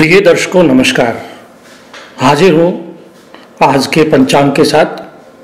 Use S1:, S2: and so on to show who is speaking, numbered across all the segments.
S1: प्रिय दर्शकों नमस्कार। हाजिर हूँ आज के पंचांग के साथ।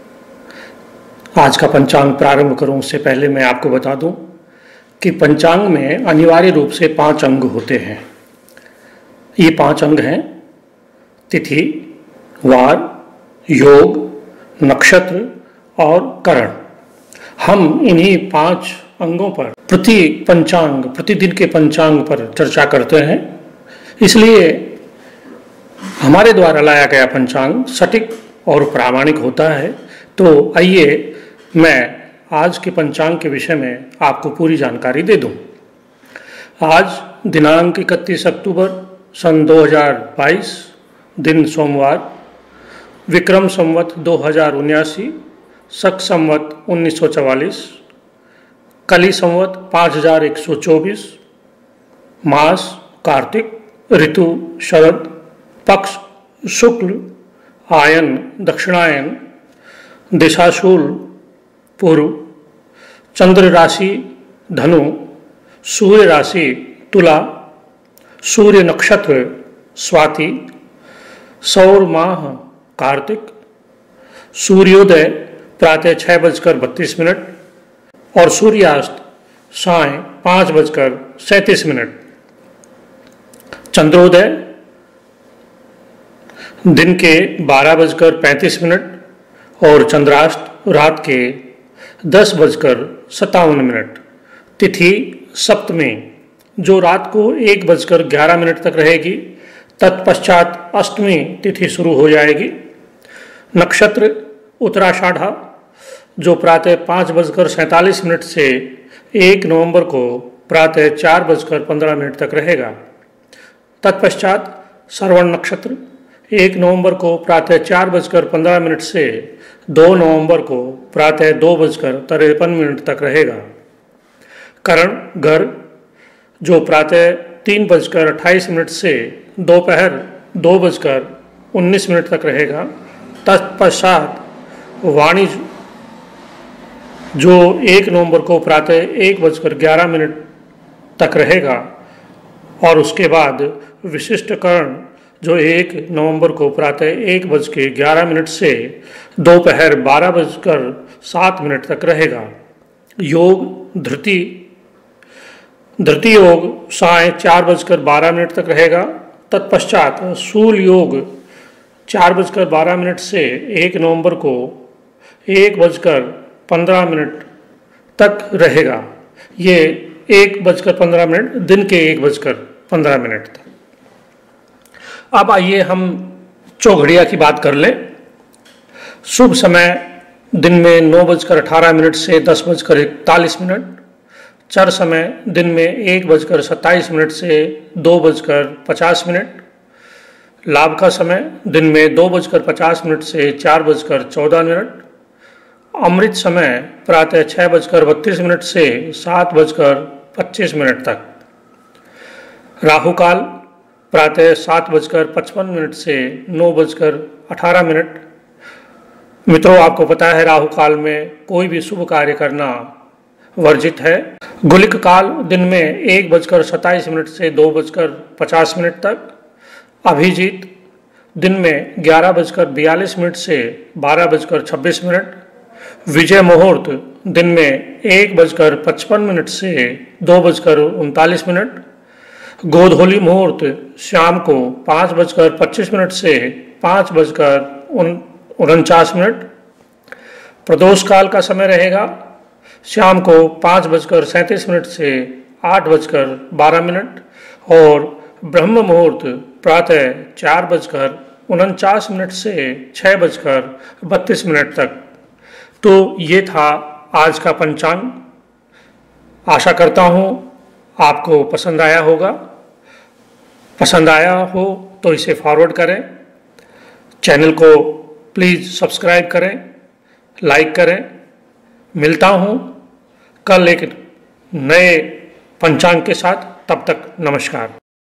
S1: आज का पंचांग प्रारंभ करूँ उससे पहले मैं आपको बता दूँ कि पंचांग में अनिवार्य रूप से 5 अंग होते हैं। ये 5 अंग हैं तिथि, वार, योग, नक्षत्र और करण। हम इन्हीं 5 अंगों पर प्रतिदिन के पंचांग पर चर्चा करते हैं। इसलिए हमारे द्वारा लाया गया पंचांग सटीक और प्रामाणिक होता है। तो आइए मैं आज के पंचांग के विषय में आपको पूरी जानकारी दे दूं। आज दिनांक 31 अक्टूबर सन 2022, दिन सोमवार, विक्रम संवत 2079, शक संवत 1944, कली संवत 5124, मास कार्तिक, ऋतु शरद, पक्ष शुक्ल, आयन दक्षिणायन, दिशाशूल पूर्व, चंद्र राशि धनु, सूर्य राशि तुला, सूर्य नक्षत्र स्वाति, सौर माह कार्तिक, सूर्योदय प्रातः 6:32 और सूर्यास्त साय 5:37। चंद्रोदय दिन के 12:35 और चंद्रास्त रात के 10:57। तिथि सप्तमी जो रात को 1:11 तक रहेगी। तत्पश्चात अष्टमी तिथि शुरू हो जाएगी। नक्षत्र उत्तराषाढ़ा जो प्रातः 5:47 से 1 नवंबर को प्रातः 4:15 तक रहेगा। तत्पश्चात श्रवण नक्षत्र 1 नवंबर को प्रातः 4:15 से 2 नवंबर को प्रातः 2:53 तक रहेगा। करण घर जो प्रातः 3:28 से दोपहर 2:19 तक रहेगा। तत्पश्चात वाणिज्य जो 1 नवंबर को प्रातः 1:11 तक रहेगा और उसके बाद विशिष्ट कर्ण जो 1 नवंबर को प्रातः 1:11 से दोपहर 12:07 तक रहेगा। योग धृति योग साय 4:12 तक रहेगा। तत्पश्चात शूल योग 4:12 से 1 नवंबर को 1:15 तक रहेगा। ये 1:15 दिन के 1:15 तक। अब आइए हम चौघड़िया की बात कर लें। शुभ समय दिन में 9:18 से 10:41। चर समय दिन में 1:27 से 2:50। लाभ का समय दिन में 2:50 से 4:14। अमृत समय प्रातः 6:32 से 7:25 तक। राहु काल प्रातः 7:55 से 9:18। मित्रों आपको पता है राहु काल में कोई भी शुभ कार्य करना वर्जित है। गुलिक काल दिन में 1:27 से 2:50 तक। अभिजीत दिन में 11:42 से 12:26। विजय मुहूर्त दिन में 1:55 से 2:39। गोधूली मुहूर्त शाम को 5:25 से 5:49। प्रदोष काल का समय रहेगा शाम को 5:37 से 8:12 और ब्रह्म मुहूर्त प्रातः 4:49 से 6:32 तक। तो ये था आज का पंचांग। आशा करता हूँ आपको पसंद आया होगा। पसंद आया हो तो इसे फॉरवर्ड करें। चैनल को प्लीज़ सब्सक्राइब करें, लाइक करें। मिलता हूँ कल एक नए पंचांग के साथ। तब तक नमस्कार।